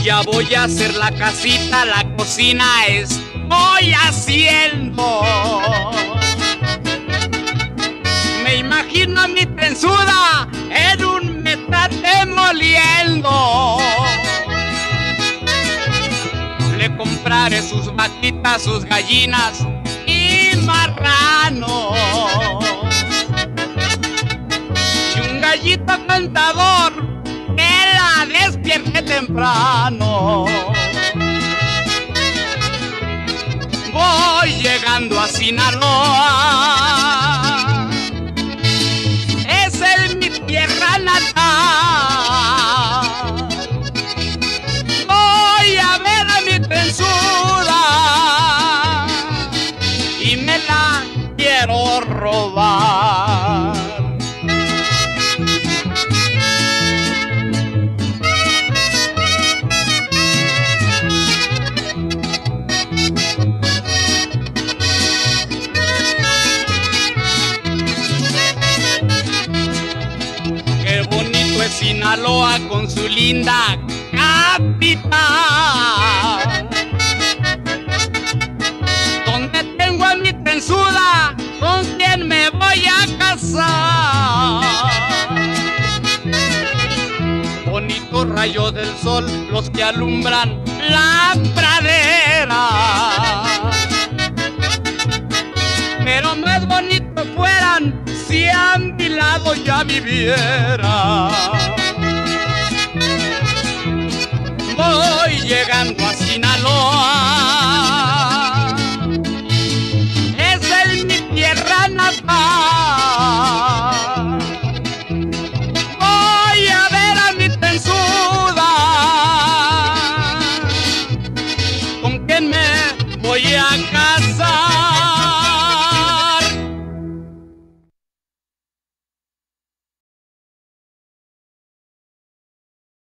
Ya voy a hacer la casita, la cocina estoy haciendo. Me imagino a mi trenzuda en un metate moliendo. Le compraré sus vaquitas, sus gallinas y marranos. Y un gallito cantador que la despierte temprano. Voy llegando a Sinaloa, esa es mi tierra natal. Voy a ver a mi trenzuda y me la quiero robar. Sinaloa con su linda capital, donde tengo a mi trenzuda con quien me voy a casar. Bonitos rayos del sol los que alumbran la pradera, pero más bonitos fueran si a mi lado ya viviera.